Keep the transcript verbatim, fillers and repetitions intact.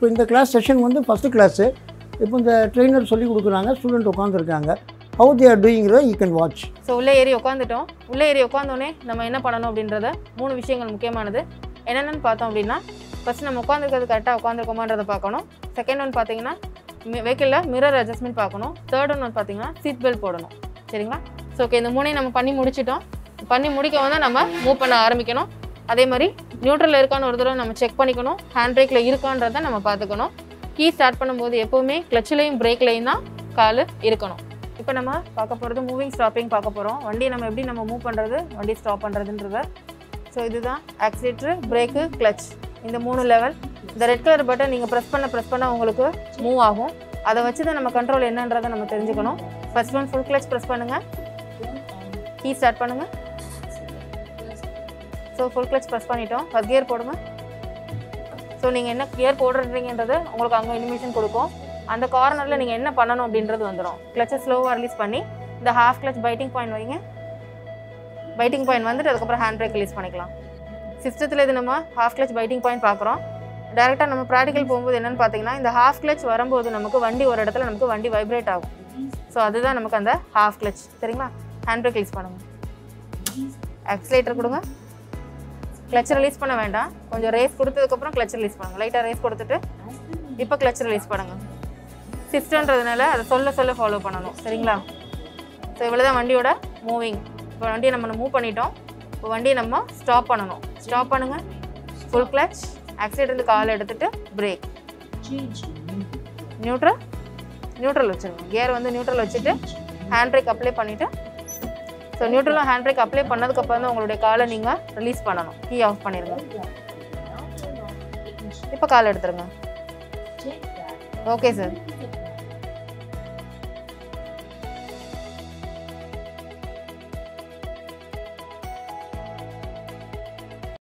இப்போ இந்த class session வந்து ஃபஸ்ட்டு கிளாஸு. இப்போ இந்த ட்ரெயினர் சொல்லி கொடுக்குறாங்க, ஸ்டூடெண்ட் உட்காந்துருக்காங்க. ஹவு தே ஆர் டூயிங்கிறத யூ கேன் வாட்ச். ஸோ உள்ளே ஏறி உட்காந்துட்டோம். உள்ளே ஏறி உட்காந்தோடனே நம்ம என்ன பண்ணணும் அப்படின்றத மூணு விஷயங்கள் முக்கியமானது என்னென்னு பார்த்தோம் அப்படின்னா, ஃபஸ்ட் நம்ம உட்காந்துருக்கிறது கரெக்டாக உட்காந்துருக்கோமான்றதை பார்க்கணும். செகண்ட் ஒன் பார்த்தீங்கன்னா வெஹிக்கிளில் மிரர் அட்ஜஸ்ட்மெண்ட் பார்க்கணும். தேர்ட் ஒன் வந்து பார்த்தீங்கன்னா சீட் பெல்ட் போடணும். சரிங்களா? ஸோ ஓகே, இந்த மூணையும் நம்ம பண்ணி முடிச்சிட்டோம். பண்ணி முடிக்க வந்து நம்ம மூவ் பண்ண ஆரம்பிக்கணும். அதே மாதிரி நியூட்ரலில் இருக்கான்னு ஒரு தடவை நம்ம செக் பண்ணிக்கணும். ஹேண்ட் பிரேக்கில் இருக்கான்றதை நம்ம பார்த்துக்கணும். கீ ஸ்டார்ட் பண்ணும்போது எப்போவுமே கிளச்சிலையும் பிரேக்லையும் தான் கால் இருக்கணும். இப்போ நம்ம பார்க்க போகிறது மூவிங் ஸ்டாப்பிங் பார்க்க போகிறோம். வண்டியை நம்ம எப்படி நம்ம மூவ் பண்ணுறது, வண்டி ஸ்டாப் பண்ணுறதுன்றத. ஸோ இதுதான் ஆக்சிலேட்ரு, பிரேக்கு, கிளச், இந்த மூணு லெவல். இந்த ரெட் கலர் பட்டன் நீங்கள் ப்ரெஸ் பண்ண ப்ரெஸ் பண்ண உங்களுக்கு மூவ் ஆகும். அதை வச்சு தான் நம்ம கண்ட்ரோல் என்னன்றதை நம்ம தெரிஞ்சுக்கணும். First one full clutch press பண்ணுங்கள், கீ ஸ்டார்ட் பண்ணுங்கள். ஸோ ஃபுல் கிளச் ப்ரெஸ் பண்ணிட்டோம். ஃபர்ஸ்ட் கியர் போடுங்க. ஸோ நீங்கள் என்ன கியர் போடுறீங்கன்றது உங்களுக்கு அங்கே இனிமேஷன் கொடுக்கும். அந்த கார்னரில் நீங்கள் என்ன பண்ணணும் அப்படின்றது வந்துடும். கிளச்சை ஸ்லோவாக ரிலீஸ் பண்ணி இந்த ஹாஃப் கிளச் பைட்டிங் பாயிண்ட் வைங்க. பைட்டிங் பாயிண்ட் வந்துட்டு அதுக்கப்புறம் ஹேண்ட் பிரேக் ரிலீஸ் பண்ணிக்கலாம். சிஸ்டத்தில் இது நம்ம ஹாஃப் கிளச் பைட்டிங் பாயிண்ட் பார்க்குறோம். டேரெக்டாக நம்ம ப்ராக்டிக்கல் போகும்போது என்னென்னு பார்த்தீங்கன்னா, இந்த ஹாஃப் கிளச் வரும்போது நமக்கு வண்டி ஒரு இடத்துல நமக்கு வண்டி வைப்ரேட் ஆகும். ஸோ அதுதான் நமக்கு அந்த ஹாஃப் கிளச். சரிங்களா? ஹேண்ட் பிரேக் ரிலீஸ் பண்ணுங்கள். ஆக்சிலேட்டர் கொடுங்க. கிளச் ரிலீஸ் பண்ண வேண்டாம். கொஞ்சம் ரேஸ் கொடுத்ததுக்கப்புறம் கிளச் ரிலீஸ் பண்ணுங்கள். லைட்டாக ரேஸ் கொடுத்துட்டு இப்போ கிளச் ரிலீஸ் பண்ணுங்கள். சிஸ்டன்றதுனால அதை சொல்ல சொல்ல ஃபாலோ பண்ணணும். சரிங்களா? ஸோ இவ்வளோ தான் வண்டியோட மூவிங். இப்போ வண்டியை நம்ம மூவ் பண்ணிட்டோம். இப்போ வண்டியை நம்ம ஸ்டாப் பண்ணணும். ஸ்டாப் பண்ணுங்கள். ஃபுல் கிளச், ஆக்சிலேட்டர் காலை எடுத்துகிட்டு பிரேக், நியூட்ரல் நியூட்ரல் வச்சுருங்க. கியர் வந்து நியூட்ரல் வச்சுட்டு ஹேண்ட் பிரேக் அப்ளை பண்ணிவிட்டு, ஸோ நியூட்ரலும் ஹேண்ட் பிரேக் அப்ளை பண்ணதுக்கப்புறம் தான் உங்களுடைய காலை நீங்கள் ரிலீஸ் பண்ணணும். கீ ஆஃப் பண்ணிடுங்க. இப்போ கால் எடுத்துருங்க. Okay sir.